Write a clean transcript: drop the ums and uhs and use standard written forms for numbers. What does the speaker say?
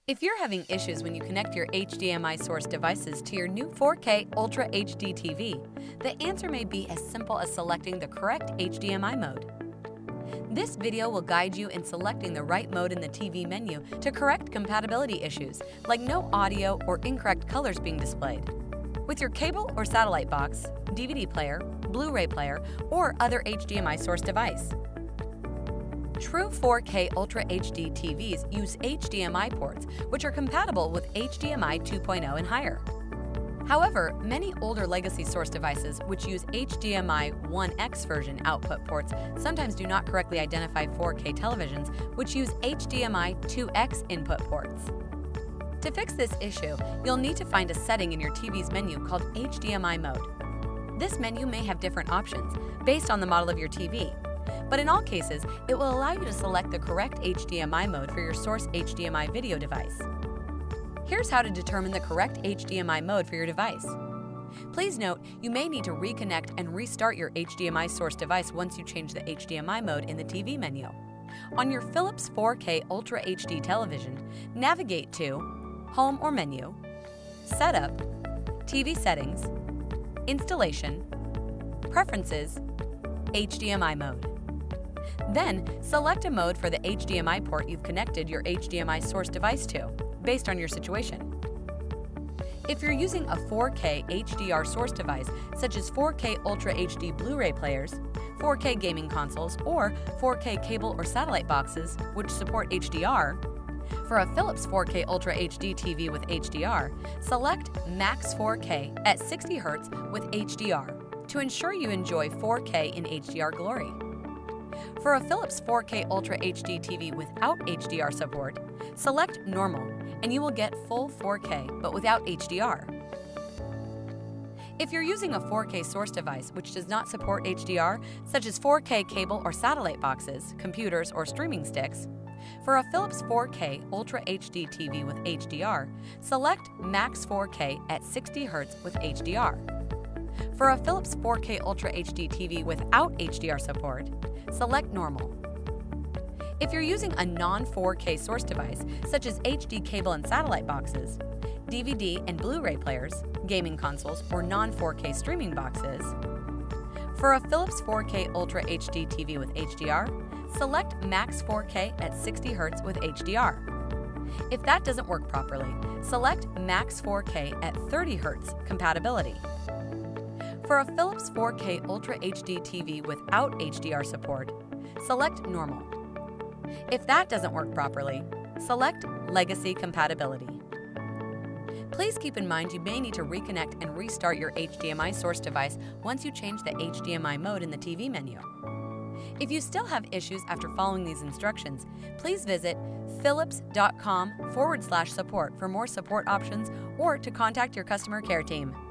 If you're having issues when you connect your HDMI source devices to your new 4K Ultra HD TV, the answer may be as simple as selecting the correct HDMI mode. This video will guide you in selecting the right mode in the TV menu to correct compatibility issues, like no audio or incorrect colors being displayed. With your cable or satellite box, DVD player, Blu-ray player, or other HDMI source device. True 4K Ultra HD TVs use HDMI ports, which are compatible with HDMI 2.0 and higher. However, many older legacy source devices which use HDMI 1X version output ports sometimes do not correctly identify 4K televisions which use HDMI 2X input ports. To fix this issue, you'll need to find a setting in your TV's menu called HDMI mode. This menu may have different options based on the model of your TV, but in all cases, it will allow you to select the correct HDMI mode for your source HDMI video device. Here's how to determine the correct HDMI mode for your device. Please note, you may need to reconnect and restart your HDMI source device once you change the HDMI mode in the TV menu. On your Philips 4K Ultra HD television, navigate to Home or Menu, Setup, TV Settings, Installation, Preferences, HDMI mode. Then, select a mode for the HDMI port you've connected your HDMI source device to, based on your situation. If you're using a 4K HDR Source device, such as 4K Ultra HD Blu-ray players, 4K gaming consoles, or 4K cable or satellite boxes, which support HDR, for a Philips 4K Ultra HD TV with HDR, select Max 4K at 60 Hz with HDR to ensure you enjoy 4K in HDR glory. For a Philips 4K Ultra HD TV without HDR support, select Normal and you will get full 4K but without HDR. If you're using a 4K source device which does not support HDR, such as 4K cable or satellite boxes, computers, or streaming sticks, for a Philips 4K Ultra HD TV with HDR, select Max 4K at 60 Hz with HDR. For a Philips 4K Ultra HD TV without HDR support, select Normal. If you're using a non-4K source device, such as HD cable and satellite boxes, DVD and Blu-ray players, gaming consoles, or non-4K streaming boxes, for a Philips 4K Ultra HD TV with HDR, select Max 4K at 60 Hz with HDR. If that doesn't work properly, select Max 4K at 30 Hz compatibility. For a Philips 4K Ultra HD TV without HDR support, select Normal. If that doesn't work properly, select Legacy compatibility. Please keep in mind you may need to reconnect and restart your HDMI source device once you change the HDMI mode in the TV menu. If you still have issues after following these instructions, please visit philips.com/support for more support options or to contact your customer care team.